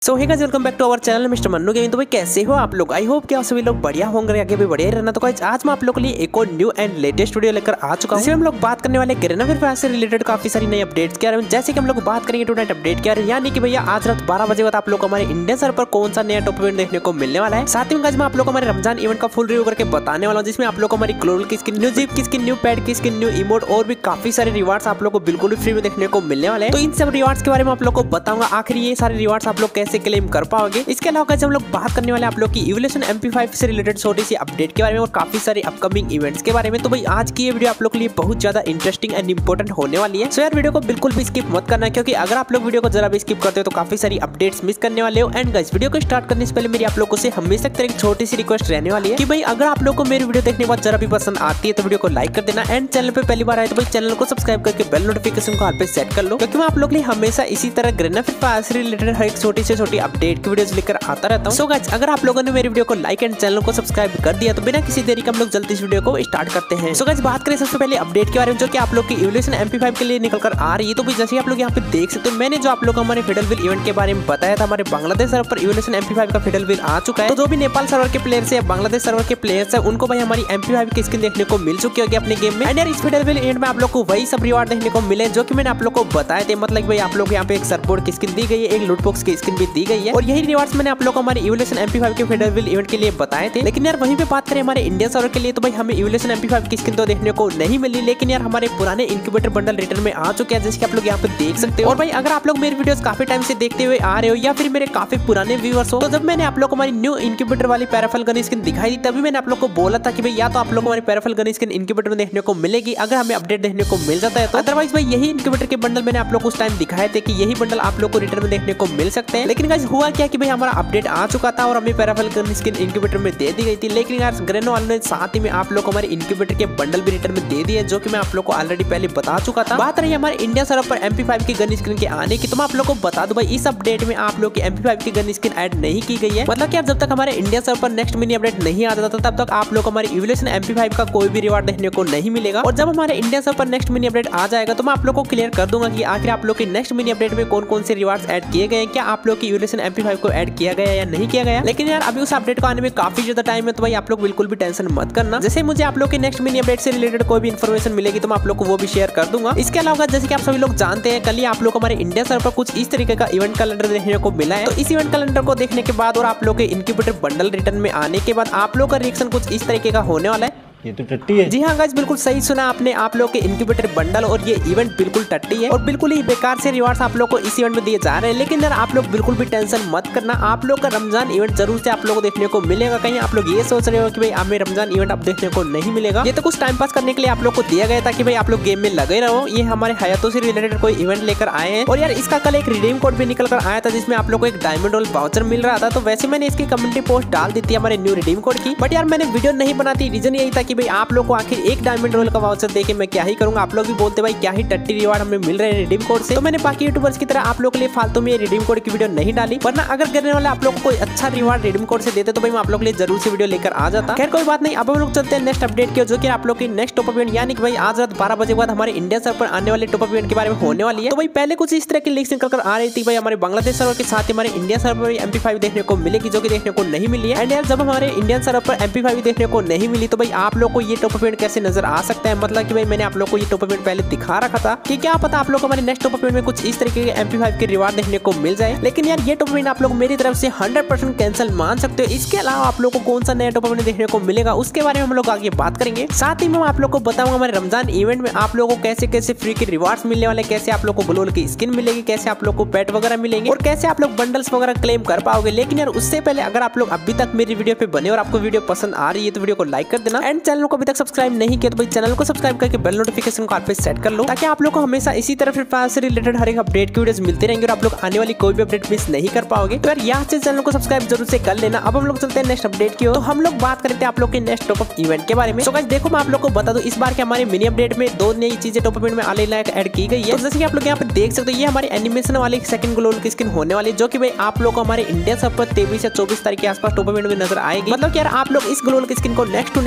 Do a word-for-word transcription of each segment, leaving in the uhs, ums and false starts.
So hey guys, welcome back to our channel mister Mannu gaming. तो भाई कैसे हो आप लोग? आई होप कि आप सभी लोग बढ़िया होंगे, आगे भी बढ़िया ही रहना। तो गाइस आज मैं आप लोगों के लिए एक और न्यू एंड लेटेस्ट वीडियो लेकर आ चुका हूं, जिसमें हम लोग बात करने वाले गरीना फ्री फायर से रिलेटेड काफी सारी नई अपडेट्स के बारे में। जैसे कि हम लोग बात करेंगे टू नाइट अपडेट के बारे में, यानी कि भैया आज रात बारह बजे बाद आप लोग को हमारे इंडियन सर्वर पर कौन सा नया टॉप इवेंट देखने को मिलने वाला है। साथ ही में मैं आप लोग को हमारे रमजान इवेंट का फुल रिव्यू करके बताने वाला हूं, जिसमें आप लोग को हमारी ग्लोबल की स्किन, न्यू जीप की स्किन, न्यू पैड की स्किन, न्यू इमोट और भी काफी सारे रिवार्ड्स आप लोग को बिल्कुल फ्री में देखने को मिलने वाले हैं। तो इन सब रिवार्ड्स के बारे में आप लोग को बताऊंगा, आखिर ये सारे रिवार्ड्स आप लोग कैसे क्लेम कर पाओगे। इसके अलावा हम लोग बात करने वाले आप लोग की इवोल्यूशन एम पी फाइव से रिलेटेड छोटी सी अपडेट के बारे में और काफी सारे अपकमिंग इवेंट्स के बारे में। तो भाई आज की ये वीडियो आप लोग के लिए बहुत ज्यादा इंटरेस्टिंग एंड इंपॉर्टेंट होने वाली है। सो यार वीडियो को बिल्कुल भी स्किप मत करना, क्योंकि अगर आप लोग वीडियो को जरा भी स्किप करते हो तो काफी सारी अपडेट्स मिस करने वाले हो। एंड गाइस वीडियो को स्टार्ट करने से पहले मेरी आप लोगों से हमेशा की तरह एक छोटी सी रिक्वेस्ट रहने वाली है कि भाई अगर आप लोग को मेरी वीडियो देखने के बाद जरा भी पसंद आती है तो वीडियो को लाइक कर देना। एंड चैनल पे पहली बार आए तो भाई चैनल को सब्सक्राइब करके बेल नोटिफिकेशन को ऑल पे सेट कर लो, क्योंकि मैं आप लोग के लिए हमेशा इसी तरह गरीना फ्री फायर से रिलेटेड हर एक छोटी से छोटी अपडेट की वीडियोस लेकर आता रहता हूं। सो गाइस अगर आप लोगों ने मेरी वीडियो को लाइक एंड चैनल को सब्सक्राइब कर दिया तो बिना किसी देरी के हम लोग जल्दी इस वीडियो को स्टार्ट करते हैं। सो गाइस बात करें सबसे पहले अपडेट के बारे में, जो कि आप लोग की इवोल्यूशन एम पी फाइव के लिए निकल कर आ रही है। तो भाई जैसे आप लोग यहाँ पे देख सकते हो, मैंने जो आप लोग हमारे फेडरल विल इवेंट के बारे में बताया था, हमारे बांग्लादेश सर्वर पर इवोल्यूशन एम पी फाइव का फेडरल विल आ चुका है। तो जो भी नेपाल सर्वर के प्लेयर्स है या बांग्लादेश सर्वर के प्लेयर्स है, उनको भाई हमारी एम पी फाइव की स्किन देखने को मिल चुकी होगी अपने गेम में। एंड यार इस फेडरल विल इवेंट में आप लोग को वही सब रिवार्ड देखने को मिले जो कि मैंने आप लोग को बताए थे। मतलब भाई आप लोग यहाँ पे एक सर्फबोर्ड की स्किन दी गई है, एक लूट बॉक्स की स्किन भी दी गई है, और यही रिवार्ड्स मैंने आप लोग को हमारे इवोल्यूशन एम पी फाइव के फेडरल विल इवेंट के लिए बताए थे। लेकिन यार वहीं पे बात करें हमारे इंडियन सर्वर के लिए, तो भाई हमें इवोल्यूशन एम पी फाइव की स्किन तो देखने को नहीं मिली, लेकिन यार हमारे पुराने इंक्यूबेटर बंडल रिटर्न में आ चुके हैं, जैसे कि आप लोग यहाँ पे देख सकते हो। और भाई अगर आप लोग मेरी वीडियोस काफी टाइम से देखते हुए आ रहे हो या फिर मेरे काफी पुराने व्यूअर्स हो, तो जब मैंने आप लोग को हमारी न्यू इंक्यूबेटर वाली पैराफल गन स्किन दिखाई दी, तभी मैंने आप लोग को बोला था कि भाई या तो आप लोग को हमारी पैराफल गन स्किन इंक्यूबेटर में देखने को मिलेगी अगर हमें अपडेट देखने को मिल जाता है तो। अदरवाइज भाई यही इंक्यूबेटर के बंडल मैंने आप लोग को उस टाइम दिखाए थे कि यही बंडल आप लोग को रिटर्न में देखने को मिल सकते हैं। लेकिन गाइस हुआ क्या कि भाई हमारा अपडेट आ चुका था और हमें पैराफल गन स्किन इंक्यूबेटर में दे दी गई थी। लेकिन यार ग्रेनो वालों ने साथ ही में आप लोग को हमारे इंक्यूबेटर के बंडल भी रिटर्न में दे दिए, जो कि मैं आप लोग को ऑलरेडी पहले बता चुका था। बात रही हमारे इंडिया सर्वर पर एम पी फाइव की गन स्किन के आने की, तो मैं आप लोग को बता दूं भाई इस अपडेट में आप लोग की एम पी फाइव की गन स्किन ऐड नहीं की गई है। मतलब कि जब तक हमारे इंडिया सर्वर पर नेक्स्ट मिनी अपडेट नहीं आ जाता तब तक आप लोग को हमारी इवोल्यूशन एम पी फाइव का कोई भी रिवार्ड देखने को नहीं मिलेगा। और जब हमारे इंडिया सर्वर पर नेक्स्ट मिनी अपडेट आ जाएगा तो मैं आप लोग को क्लियर कर दूंगा कि आखिर आप लोग के नेक्स्ट मिनी अपडेट में कौन कौन से रिवार्ड्स ऐड किए गए हैं, क्या आप लोग की इवोल्यूशन एम पी फाइव को ऐड किया गया या नहीं किया गया। लेकिन यार अभी उस अपडेट को आने में काफी ज्यादा टाइम है, तो भाई आप लोग बिल्कुल भी टेंशन मत करना। जैसे मुझे आप लोग के नेक्स्ट मिनी अपडेट से रिलेटेड कोई भी इन्फॉर्मेशन मिलेगी तो मैं आप लोग को वो भी शेयर कर दूंगा। इसके अलावा जैसे कि आप सभी लोग जानते हैं, कल ही आप लोग को हमारे इंडिया सर्वर पर कुछ इस तरीके का इवेंट कैलेंडर देखने को मिला है। तो इस इवेंट कैलेंडर को देखने के बाद और आप लोग के इंक्यूबेटर बंडल रिटर्न में आने के बाद आप लोग का रिएक्शन कुछ इस तरीके का होने वाला है। ये तो टट्टी है। जी हाँ गाइस, बिल्कुल सही सुना आपने। आप लोग के इंक्यूबेटर बंडल और ये इवेंट बिल्कुल टट्टी है और बिल्कुल ही बेकार से रिवार्ड्स आप लोग को इस इवेंट में दिए जा रहे हैं। लेकिन यार आप लोग बिल्कुल भी टेंशन मत करना, आप लोग का रमजान इवेंट जरूर से आप लोग को देखने को मिलेगा। कहीं आप लोग ये सोच रहे हो कि भाई हमें रमजान इवेंट अब देखने को नहीं मिलेगा, ये तो कुछ टाइम पास करने के लिए आप लोग को दिया गया था कि भाई आप लोग गेम में लगे रहो। ये हमारे हयातों से रिलेटेड कोई इवेंट लेकर आए हैं। और यार इसका कल एक रिडीम कोड भी निकल कर आया था, जिसमें आप लोग को एक डायमंड रोल वाउचर मिल रहा था। तो वैसे मैंने इसकी कम्युनिटी पोस्ट डाल दी थी हमारे न्यू रिडीम कोड की, बट यार मैंने वीडियो नहीं बनाती। रीजन यही था कि भाई आप लोग को आखिर एक डायमंड रोल का वाउचर देके मैं क्या ही करूंगा। आप लोग भी बोलते भाई क्या ही टट्टी रिवार्ड हमें मिल रहे हैं रिडीम कोड से। तो मैंने बाकी यूट्यूबर्स की तरह आप लोग के लिए फालतू में रिडीम कोड की वीडियो नहीं डाली, वरना अगर करने वाले आप लोग को कोई अच्छा रिवार्ड रिडीम कोड से देते तो भाई मैं आप लोग के लिए जरूर से वीडियो लेकर आ जाता। खैर कोई बात नहीं, अब हम लोग चलते हैं नेक्स्ट अपडेट की, जो कि आप लोग की नेक्स्ट टॉप अप इवेंट, यानी कि भाई आज रात बारह बजे बाद हमारे इंडिया सर्वर पर आने वाले टॉप अप इवेंट के बारे में होने वाली है। तो भाई पहले कुछ इस तरह की लीक्स निकल कर आ रही थी भाई हमारे बांग्लादेश सर्वर के साथ हमारे इंडिया सर्वर पर एम पी फाइव देखने को मिलेगी, जो कि देखने को नहीं मिली है। एंड यार जब हमारे इंडियन सर्वर पर एम पी फाइव देखने को नहीं मिली तो भाई आप लोग को ये टॉप अप इवेंट कैसे नजर आ सकता है। मतलब कि भाई मैंने आप लोग को ये टॉप अप इवेंट पहले दिखा रखा था कि क्या पता आप लोग को हमारे नेक्स्ट टॉप अप इवेंट में कुछ इस तरीके के एम पी फाइव के रिवार्ड देखने को मिल जाए। लेकिन यार ये टॉप अप इवेंट आप लोग मेरी तरफ से हंड्रेड परसेंट कैंसिल मान सकते हो। इसके अलावा आप लोग को कौन सा नया टॉप अप इवेंट देखने को मिलेगा उसके बारे में हम लोग आगे बात करेंगे। साथ ही मैं आप लोग को बताऊंगा हमारे रमजान इवेंट में आप लोगों को कैसे कैसे फ्री के रिवार्ड्स मिलने वाले, कैसे आप लोग को ग्लोबल की स्किन मिलेगी, कैसे आप लोग को पेट वगैरह मिलेंगे और कैसे आप लोग बंडल्स वगैरह क्लेम कर पाओगे। लेकिन यार उससे पहले अगर आप लोग अभी तक मेरी वीडियो पे बने और आपको वीडियो पसंद आ रही है तो वीडियो को लाइक कर देना। एंड चैनल को अभी तक सब्सक्राइब नहीं किया तो भाई चैनल को सब्सक्राइब करके बेल नोटिफिकेशन को आप पे सेट कर लो, ताकि आप लोग को हमेशा इसी तरह फ्री फायर से रिलेटेड हर एक अपडेट की वीडियोस मिलती रहेंगे और आप लोग आने वाली कोई भी अपडेट मिस नहीं कर पाओगे। तो यार यहाँ से चैनल को सब्सक्राइब जरूर से कर लेना। अब हम लोग चलते हैं नेक्स्ट अपडेट की ओर। तो हम लोग बात करते हैं आप लोग के नेक्स्ट टॉप अप इवेंट के बारे में। सो गाइस देखो मैं आप लोग को बता दूं, इस बार के हमारे मिनी अपडेट में दो नई चीजें टॉप अप इवेंट में आने लायक ऐड की गई है। तो जैसे कि आप लोग यहाँ पे देख सकते हो, ये हमारी एनिमेशन वाली सेकंड ग्लोबल की स्किन होने वाली, जो कि भाई आप लोग को हमारे इंडिया सर्वर पर तेईस या चौबीस तारीख के आसपास टॉप अप इवेंट में नजर आएगी। मतलब यार आप लोग इस ग्लोबल की स्किन को next to next top up event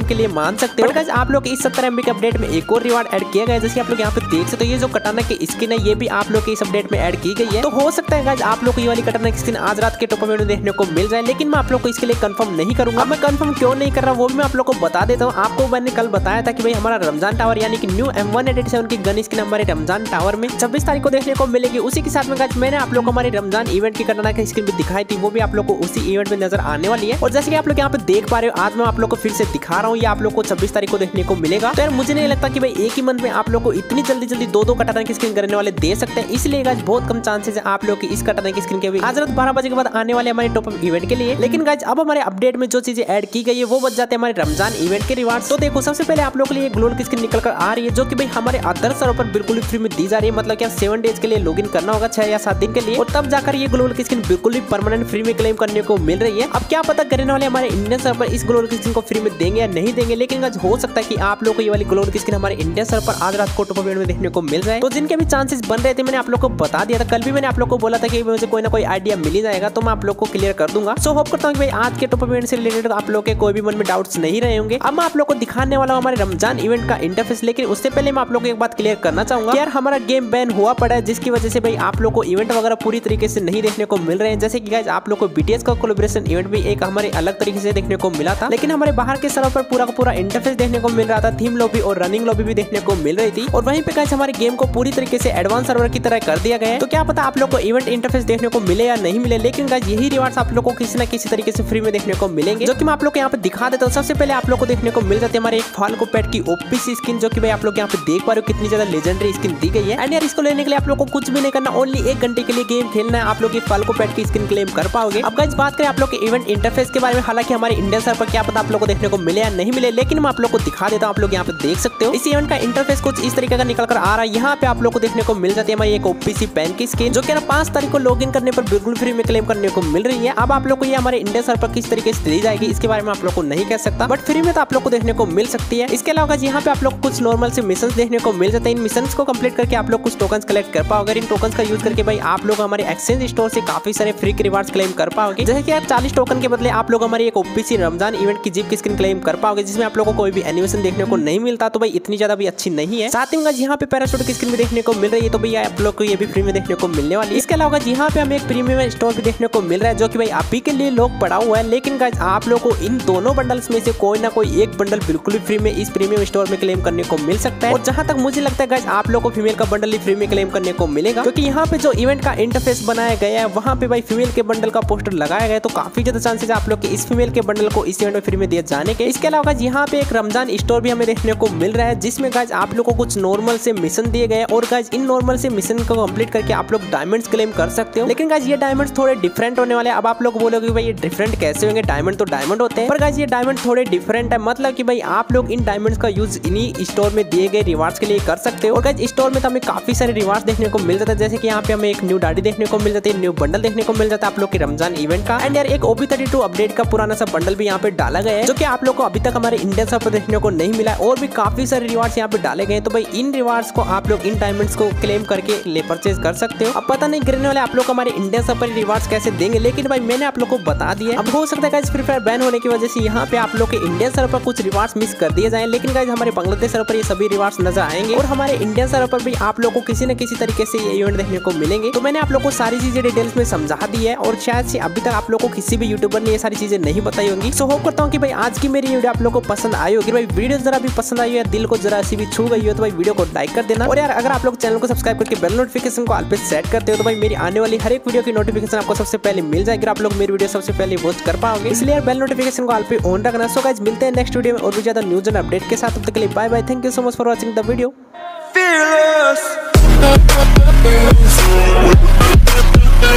game के लिए मान सकते हो। गाइस आप लोग इस सत्तर एमबी के अपडेट में एक और रिवार्ड ऐड किया गया है, जैसे आप लोग यहाँ पे देख सकते हो। ये जो कटाना की स्किन है ये भी आप लोग के इस अपडेट में ऐड की गई है। तो हो सकता है गाइस आप लोग को ये वाली कटाना की स्किन आज रात के टॉप में देखने को मिल जाए, लेकिन मैं आप लोग को इसके लिए कंफर्म नहीं करूंगा। मैं कंफर्म क्यों नहीं कर रहा वो भी मैं आप लोग को बता देता हूँ। आपको मैंने कल बताया था कि भाई हमारा रमजान टावर यानी कि new M one eighty seven की गन स्किन हमारे रमजान टावर में छब्बीस तारीख को देखने को मिलेगी। उसी के साथ में गाइस मैंने आप लोग को हमारे रमजान इवेंट की कटाना की स्किन भी दिखाई थी, वो भी आप लोग को उसी इवेंट में नजर आने वाली है। और जैसे कि आप लोग यहाँ पे देख पा रहे हो, आज मैं आप लोग को फिर से दिखा रहा हूँ, ये आप लोग को छब्बीस तारीख को देखने को मिलेगा। तो यार मुझे नहीं लगता कि भाई एक ही मंथ में आप लोग को इतनी जल्दी जल्दी दो दो कटाना की स्किन करने वाले दे सकते हैं, इसलिए गाइस बहुत कम चांसेस है आप लोग की इस कटाना की स्किन के भी आज रात बारह बजे के बाद आने वाले हमारे टॉप अप इवेंट के लिए। लेकिन गाइस अब हमारे अपडेट में जो चीजें ऐड की गई है वो बच जाते हैं हमारे रमजान इवेंट के रिवार्ड। तो देखो सबसे पहले आप लोग के लिए ग्लोल की स्किन निकल कर आ रही है, जो कि भाई हमारे अदर सर्वर पर बिल्कुल फ्री में दी जा रही है। मतलब क्या सेवन डेज के लिए लॉगिन करना होगा, छह या सात दिन के लिए, और तब जाकर ये ग्लोल की स्किन बिल्कुल भी परमानेंट फ्री में क्लेम करने को मिल रही है। अब क्या पता करने वाले हमारे इंडियन सर्वर पर इस ग्लोल की स्किन को फ्री में देंगे या नहीं देंगे, लेकिन गाइस हो सकता है कि आप लोग को ये वाली ग्लोल की स्किन हमारे इंडियन सर्वर पर आज रात को टॉप अप इवेंट में देखने को मिल जाए। तो जिनके भी चांसेस बन रहे थे मैंने आप लोग को बता दिया था, कल भी मैंने आप लोग को बोला था कि मुझे कोई ना कोई आइडिया मिल ही जाएगा, तो मैं आप लोग को क्लियर कर दूंगा। सो होप करता हूँ कि भाई आज के टॉप अप इवेंट से रिलेटेड आप लोग के कोई भी मन में डाउट्स नहीं रहे होंगे। अब मैं आप लोग को दिखाने वाला हूँ हमारे रमजान इवेंट का इंटरफेस, लेकिन उससे पहले मैं आप लोग को एक बात क्लियर करना चाहूंगा। यार हमारा गेम बैन हुआ पड़ा है, जिसकी वजह से भाई आप लोग को इवेंट वगैरह पूरी तरीके से नहीं देखने को मिल रहे हैं। जैसे कि गाइस आप लोग को बीटीएस का कोलैबोरेशन इवेंट भी एक हमारे अलग तरीके से देखने को मिला था, लेकिन हमारे बाहर के सर्वर पर पूरा का पूरा इंटरफेस देखने को मिल रहा था, थीम लॉबी और रनिंग लॉबी भी देखने को मिल रही थी। और वहीं पे गाइस हमारे गेम को पूरी तरीके से एडवांस सर्वर की तरह कर दिया गया है। तो क्या पता आप लोग को इवेंट इंटरफेस देखने को मिले या नहीं मिले, लेकिन गाइस यही रिवार्ड्स आप लोग को किसी न किसी तरीके से फ्री में देखने को मिलेंगे, जो कि मैं आप लोग को यहाँ पे दिखा देता हूँ। सबसे पहले आप लोग को देखने को मिल जाती है हमारे एक फाल्को पेट की ओपीसी स्किन, जो कि भाई आप लोग यहाँ पे देख पा रहे हो कितनी ज्यादा लेजेंडरी स्किन दी गई है। एंड यार इसको लेने के लिए आप लोग को कुछ भी नहीं करना, ओनली एक घंटे के लिए गेम खेलना है, आप लोग फाल्को पेट की स्किन क्लेम कर पाओगे। अब गाइस बात करें आप लोग के इवेंट इंटरफेस के बारे में, हालांकि हमारे इंडियन सर्वर पर क्या पता आप लोग को देखने को मिले या नहीं मिले, लेकिन मैं आप लोग को दिखा देता हूँ। आप लोग यहाँ पे देख सकते हो इस इवेंट का इंटरफेस कुछ इस तरीके का निकल कर आ रहा है। यहाँ पे आप लोग को देखने को मिल जाती है हमारी एक ओपीसी पेन की स्किन, जो कि पांच तारीख को लॉगिन करने पर बिल्कुल फ्री में क्लेम करने को मिल रही है। अब आप लोग को ये हमारे इंडियन सर्वर पर किस तरीके से दी जाएगी इसके बारे में आप लोग को नहीं कह सकता, बट फ्री में तो आप लोग को देखने को मिल सकती है। इसके अलावा यहाँ पे आप लोग कुछ नॉर्मल से मिशन देखने को मिल जाते हैं। इन मिशन को कंप्लीट करके आप लोग कुछ टोकन कलेक्ट कर पाओगे। इन टोकन का यूज करके भाई आप लोग हमारे एक्सचेंज स्टोर से काफी सारे फ्री रिवार्ड्स क्लेम कर पाओगे। जैसे कि यार चालीस टोकन के बदले आप लोग हमारी एक ओपीसी रमजान इवेंट की जीप की स्किन क्लेम कर पाओगे, जिसमें आप लोग को कोई भी एनिमेशन देखने को नहीं मिलता, तो भाई इतनी ज्यादा भी अच्छी नहीं है। साथ ही में यहाँ पे पैराशूट की स्किन भी देखने को मिल रही है, तो भाई आप लोग को ये भी फ्री में देखने को मिलने वाली है। इसके अलावा यहाँ पे हमें एक प्रीमियम स्टोर भी देखने को मिल रहा है, जो कि भाई आप ही के लिए लोग पड़ा हुआ है। लेकिन गाइस आप लोग को इन दोनों बंडल्स में से कोई ना कोई एक बंडल बिल्कुल फ्री में इस प्रीमियम स्टोर में क्लेम करने को मिल सकता है। और जहां तक मुझे लगता है गाइस आप लोग को फीमेल का बंडल ही फ्री में क्लेम करने को मिलेगा, क्योंकि यहाँ पे जो इवेंट का इंटरफेस बनाया गया है वहाँ पे भाई फीमेल के बंडल का पोस्टर लगाया गया है, तो काफी ज्यादा चांसेस आप लोग के इस फीमेल के बंडल को इस इवेंट में फ्री में दिए जाने के। इसके अलावा यहाँ पे एक रमजान स्टोर भी हमें देखने को मिल रहा है, जिसमें गाइस आप लोग को कुछ नॉर्मल से मिशन दिए गए, और गाइस इन नॉर्मल से मिशन को कंप्लीट करके आप लोग डायमंड्स क्लेम कर सकते हो। लेकिन गाइस ये डायमंड्स थोड़े डिफरेंट होने वाले हैं। अब आप लोग बोलोगे भाई ये डिफरेंट कैसे होंगे, डायमंड तो डायमंड होते हैं, पर गाइस ये डायमंड थोड़े डिफरेंट है। मतलब कि भाई आप लोग इन डायमंड्स का यूज इन्हीं स्टोर में दिए गए रिवार्ड्स के लिए कर सकते हो। और गाइस स्टोर में तो हमें काफी सारे रिवार्ड्स देखने को मिल जाता है, जैसे कि यहाँ पे हमें एक न्यू दाढ़ी देखने को मिल जाती है, न्यू बंडल देखने को मिल जाता है आप लोग के रमजान इवेंट का। एंड यार एक ओबी थर्टी टू अपडेट का पुराना सा बंडल भी यहाँ पे डाला गया है, जो कि आप लोग को अभी तक हमारे इंडियन सर्वर पर देखने को नहीं मिला, और भी काफी सारे रिवार्ड्स यहाँ पे डाले गए। तो भाई इन रिवार्ड्स को आप लोग इन डायमंड्स को क्लेम करके ले परचेज कर सकते हो। अब पता नहीं गिरने वाले आप लोग हमारे इंडियन सर्वर पर रिवार्ड्स कैसे देंगे, लेकिन भाई मैंने आप लोग को बता दिया। अब हो सकता है गाइस फ्री फायर बैन होने की वजह से यहाँ पे आप लोग के इंडियन सर्वर पर कुछ रिवार्ड्स मिस कर दिए जाए, लेकिन गाइस हमारे बांग्लादेश सर्वर पर ये सभी रिवार्ड्स नजर आएंगे, और हमारे इंडियन सर्वर पर भी आप लोग को किसी न किसी तरीके से ये इवेंट देखने को मिलेंगे। तो मैंने आप लोग को सारी चीजें डिटेल्स में समझा दी है, और शायद से अभी तक आप लोग को किसी भी यूट्यूबर ने ये सारी चीजें नहीं बताई होंगी। सो होप करता हूँ कि भाई आज की मेरी वीडियो आप लोग को पसंद आई होगी। भाई वीडियो जरा भी पसंद आई हो, दिल को जरा सी भी छू गई हो, तो भाई वीडियो को लाइक कर देना। और यार अगर आप लोग चैनल को सब्सक्राइब करके बेल नोटिफिकेशन को ऑल पे सेट करते हो, तो भाई मेरी आने वाली हर एक वीडियो की नोटिफिकेशन आपको सबसे पहले मिल जाएगी, आप लोग मेरी वीडियो सबसे पहले वॉच कर पाओगे। इसलिए बेल नोटिफिकेशन को ऑल पे ऑन रखना। सो गाइस मिलते हैं नेक्स्ट वीडियो में और भी ज्यादा न्यूज एंड अपडेट के साथ। तब तक के लिए bye bye, thank you so much for watching the video.